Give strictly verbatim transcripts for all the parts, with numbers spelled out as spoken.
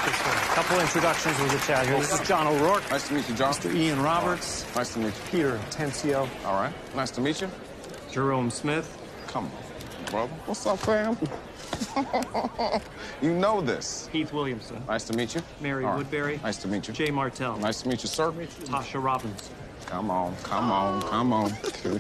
Yes, sir. A couple introductions with the chat here. This is John O'Rourke. Nice to meet you, John. Mister Ian Roberts. Right. Nice to meet you. Peter Tencio. All right. Nice to meet you. Jerome Smith. Come on, brother. What's up, fam? You know this. Heath Williamson. Nice to meet you. Mary All right. Woodbury. Nice to meet you. Jay Martell. Nice to meet you, sir. Tasha Robbins. Come on, come on, come on.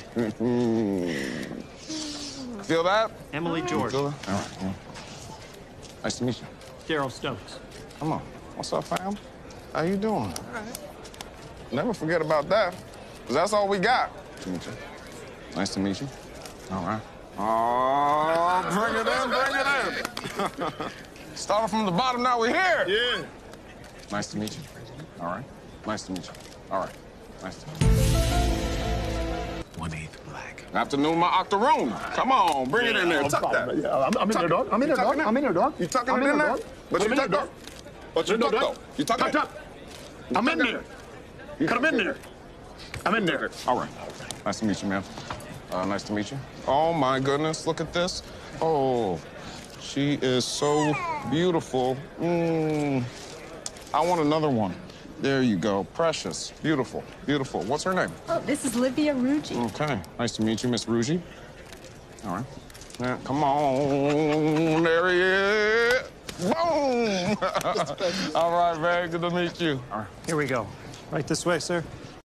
Feel that? Emily George. Feel that? All right. Yeah. Nice to meet you. Daryl Stokes. Come on. What's up, fam? How you doing? All right. Never forget about that, because that's all we got. Nice to meet you. Nice to meet you. All right. Oh, bring it in, bring it in. Started from the bottom, now we're here. Yeah. Nice to meet you. All right. Nice to meet you. All right. Nice to meet you. One-eighth black. Afternoon, my octoroon. Come on, bring it in there. Tuck that. Yeah, I'm, I'm in there, dog. I'm in there, dog. I'm in there, dog. You tucking I'm it in there? dog. But you tuck, dog. But you tuck, though. You tuck it. I'm in there. I'm in there. I'm in there. All right. Nice to meet you, man. Uh, nice to meet you. Oh, my goodness. Look at this. Oh, she is so beautiful. Mm. I want another one. There you go. Precious. Beautiful. Beautiful. What's her name? Oh, this is Livia Ruggi. Okay. Nice to meet you, Miss Ruggi. All right. Yeah, come on. There he is. Boom. All right, very good to meet you. All right. Here we go. Right this way, sir.